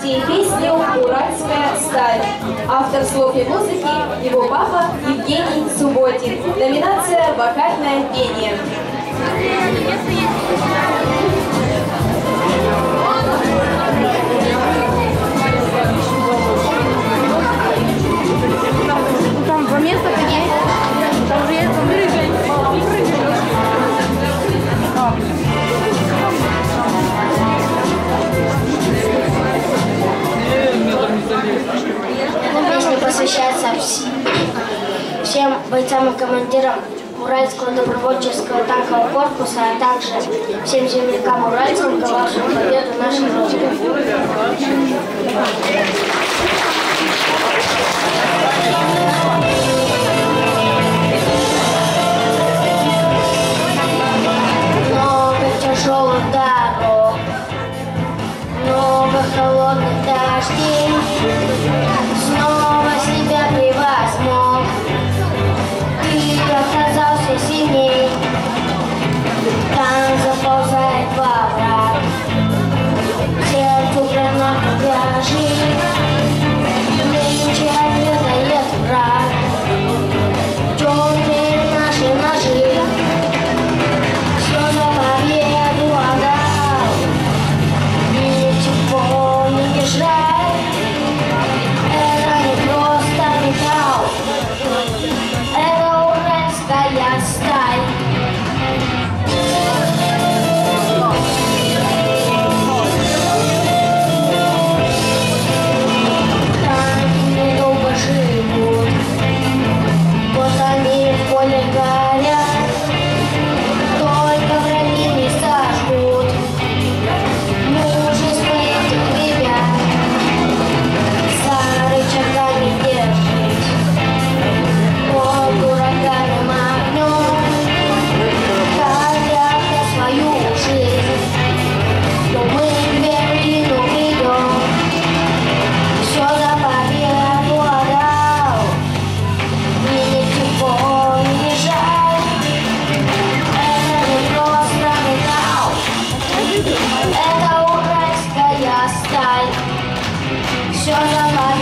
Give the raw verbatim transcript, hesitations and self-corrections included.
Песню «Уральская сталь». Автор слов и музыки его папа Евгений Субботин. Номинация «Вокальное пение». Там два места есть. Там же есть прыгай. Песня посвящается всем бойцам и командирам Уральского добровольческого танкового корпуса, а также всем землякам уральцам, ковавшим победу нашей Родины. Много тяжелых дорог, много холодных дождей, снова себя превозмог, ты оказался сильней, танк заползает во враг, сердцу гранату вяжи, нынче отведает враг, темные наши ножи, все за победу отдал, ничего не бежать, это не просто металл, это уральская сталь. Танки недолго живут, вот они в поле горят, только враги не сожгут мужество этих ребят. За рычагами держись, под ураганным огнем, хотят на свою жизнь, но мы к Берлину придем, все за победу отдал, мне ничего не жаль, это не просто металл, это уральская сталь, все за победу.